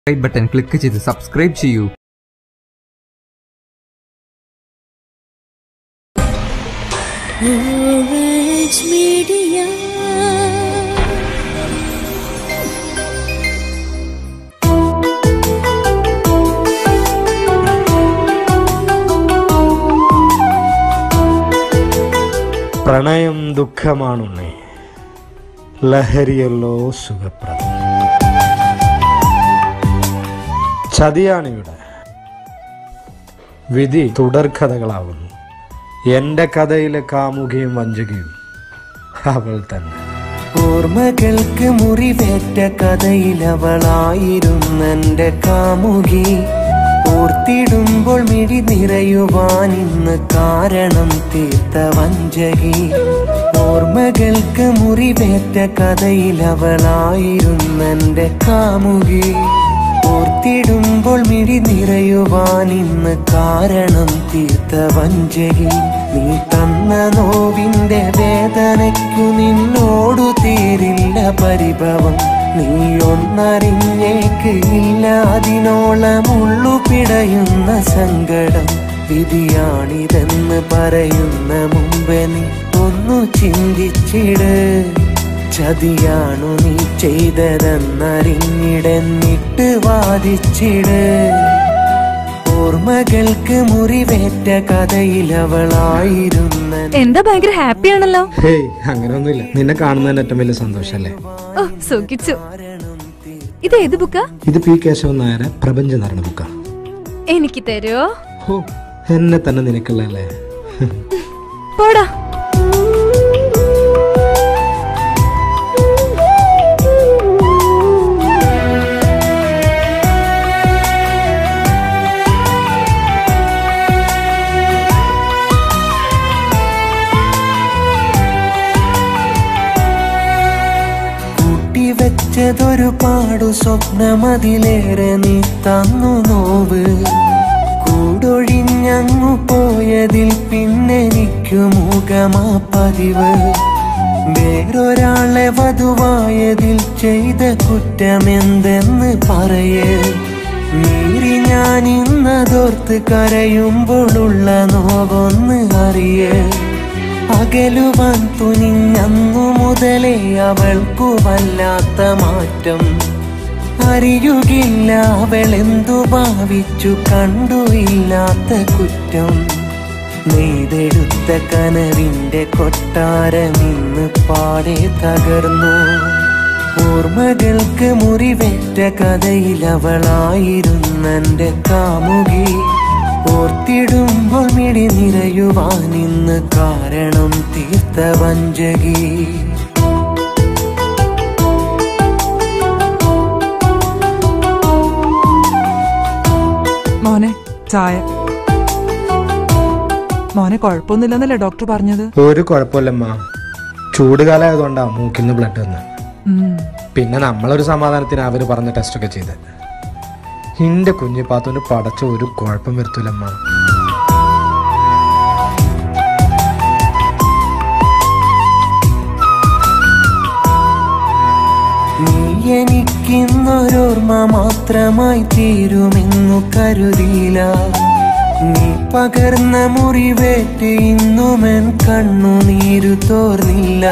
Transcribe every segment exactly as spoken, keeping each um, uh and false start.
Subscribe button click ചെയ്ത് subscribe ചെയ്യൂ. പ്രണയം ദുഃഖമാണുണ്ണേ, ലഹരിയല്ലോ സുഖപ്രദം. ചതിയാണിവിടെ, വിധി തുടർക്കഥകളാവുന്നു. എൻ്റെ കഥയിലെ കാമുകയും വഞ്ചകയും അവൾ തന്നെ. ഓർമ്മകൾക്ക് മുറിവേറ്റ കഥയിലവളായിരുന്നെൻ്റെ കാമുകി. ഓർത്തിടുമ്പോൾ മിഴി നിറയുവാൻ ഇന്ന് കാരണം തീർത്ത വഞ്ചകി. ഓർമ്മകൾക്ക് മുറിവേറ്റ കഥയിലവളായിരുന്നെൻ്റെ കാമുകി. ഓർത്തിടുമ്പോൾ മിഴി നിറയുവാൻ ഇന്ന് കാരണം തീർത്ത വഞ്ചകി. നീ തന്ന നോവിൻ്റെ വേദനയ്ക്കു നിന്നോടു തീരില്ല പരിഭവം. നീ ഒന്നറിഞ്ഞേക്ക് ഇല്ല അതിനോളം ഉള്ളു പിടയുന്ന സങ്കടം. വിധിയാണിതെന്ന് പറയുന്ന മുമ്പേ നീ ഒന്നു ചിന്തിച്ചിട്. ചതിയാണു നീ ചെയ്തതെന്നറിഞ്ഞിടന്നിട്ട് വാദിച്ചിട്. ഓർമ്മകൾക്ക് മുറിവേറ്റ കഥയിലവളായിരുന്ന. എന്താ ഭയങ്കര ഹാപ്പി ആണല്ലോ? ഹേയ്, അങ്ങനെയൊന്നുമില്ല. നിന്നെ കാണുന്നതിന് ഏറ്റവും വലിയ സന്തോഷല്ലേ. ഓ, സുഖിച്ചു. ഇത് ഏത് ബുക്കാ? ഇത് പി കേശവൻ നായരെ പ്രപഞ്ചം നടന്ന ബുക്കാ. എനിക്ക് തരുമോ? ഓ, എന്നെ തന്നെ നിനക്കുള്ളല്ലേ. പോടാ. വെച്ചതൊരുപാടു സ്വപ്നമതിലേറെ നീ തന്നു നോവ്. കൂടൊഴിഞ്ഞങ്ങു പോയതിൽ പിന്നെനിക്കു മുഖമാ പതിവ്. വേറൊരാളെ വധുവായതിൽ ചെയ്ത കുറ്റമെന്തെന്ന് പറയേ. മീറി ഞാൻ ഇന്നതോർത്ത് കരയുമ്പോഴുള്ള നോവൊന്ന് അറിയേ. അകലുവാൻ തുനിഞ്ഞന്നു മുതലേ അവൾക്കു വല്ലാത്ത മാറ്റം. അറിയുകില്ല അവളെന്തു ഭാവിച്ചു കണ്ടു ഇല്ലാത്ത കുറ്റം. നെയ്തെടുത്ത കനവിൻ്റെ കൊട്ടാരം ഇന്ന് പാടെ തകർന്നു. ഓർമ്മകൾക്ക് മുറിവേറ്റ കഥയിലവളായിരുന്നെൻ്റെ കാമുകി. ഓർത്തിടുമ്പോൾ മിഴി നിറയുവാൻ ഇന്ന് കാരണം തീർത്ത വഞ്ചകി. മോനെ ചായ. മോനെ കുഴപ്പമൊന്നുമില്ലെന്നല്ലേ ഡോക്ടർ പറഞ്ഞത്? ഒരു കുഴപ്പമില്ലമ്മ, ചൂടുകാലം ആയതുകൊണ്ടാ മൂക്കിന്ന് ബ്ലഡ് വന്ന്. പിന്നെ നമ്മളൊരു സമാധാനത്തിന് അവര് പറഞ്ഞ ടെസ്റ്റൊക്കെ ചെയ്ത്. എന്റെ കുഞ്ഞിപ്പാത്തുന് പടച്ച ഒരു കുഴപ്പം വരുത്തൂലമ്മ. നീ എനിക്കിന്നൊരോർമ്മ മാത്രമായി തീരുമെന്നു കരുതിയില്ല. നീ പകർന്ന മുറിവേറ്റ് ഇന്നുമെൻ കണ്ണുനീരു തോർന്നില്ല.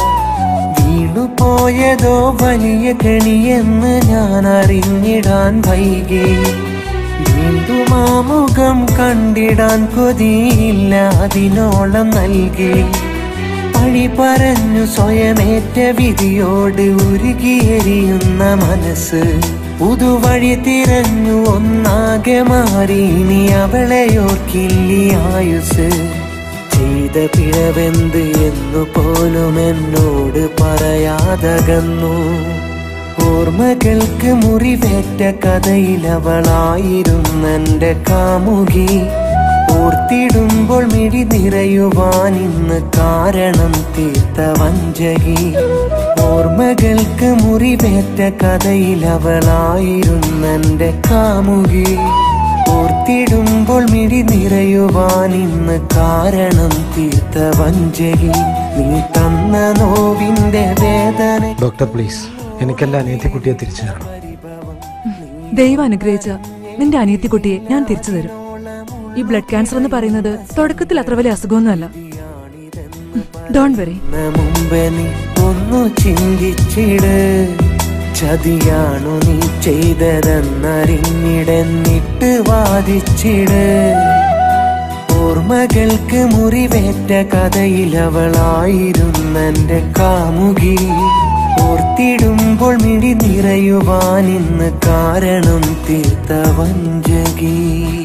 വീണുപോയതോ വലിയ കെണിയെന്ന് ഞാൻ അറിഞ്ഞിടാൻ വൈകി. വീണ്ടും ആ മുഖം കണ്ടിടാൻ കൊതിയില്ല അതിനോളം നൽകി. പഴി പറഞ്ഞു സ്വയമേറ്റ വിധിയോട് ഉരുകിയെരിയുന്ന മനസ്സ്. പുതുവഴി തിരഞ്ഞു ഒന്നാകെ മാറി ഇനി അവളെയോർക്കില്ലി ആയുസ്. ചെയ്ത പിഴവെന്ത് എന്നു പോലും എന്നോട് പറയാതകന്നു. ഓർമ്മകൾക്ക് മുറിവേറ്റ കഥയിലവളായിരുന്നെൻ്റെ കാമുകി. ഓർത്തിടുമ്പോൾ മിഴി നിറയുവാൻ ഇന്ന് കാരണം തീർത്ത വഞ്ചകി. ഓർമ്മകൾക്ക് മുറിവേറ്റ കഥയിലവളായിരുന്നെൻ്റെ കാമുകി. ഓർത്തിടുമ്പോൾ മിഴി നിറയുവാൻ ഇന്ന് കാരണം തീർത്ത വഞ്ചകി. നീ തന്ന നോവിൻ്റെ വേദന. ഡോക്ടർ പ്ലീസ്, എനിക്കെന്റെ അനിയത്തി കുട്ടിയെ തിരിച്ചു തരണം. ദൈവം അനുഗ്രഹിച്ച നിന്റെ അനിയത്തിക്കുട്ടിയെ ഞാൻ തിരിച്ചു തരും. ഈ ബ്ലഡ് ക്യാൻസർ എന്ന് പറയുന്നത് തുടക്കത്തിൽ അത്ര വലിയ അസുഖമൊന്നുമല്ല. Don't worry. മുമ്പേ നീ ഒന്നു ചിന്തിച്ചിട്, ചതിയാണു നീ ചെയ്തതെന്നറിഞ്ഞിടന്നിട്ട് വാദിച്ചിട്. ഓർമ്മകൾക്ക് മുറിവേറ്റ കഥയിലവളായിരുന്നെന്റെ കാമുകി. ഓർത്തിടുമ്പോൾ മിഴി നിറയുവാൻ ഇന്ന് കാരണം തീർത്ത വഞ്ചകി.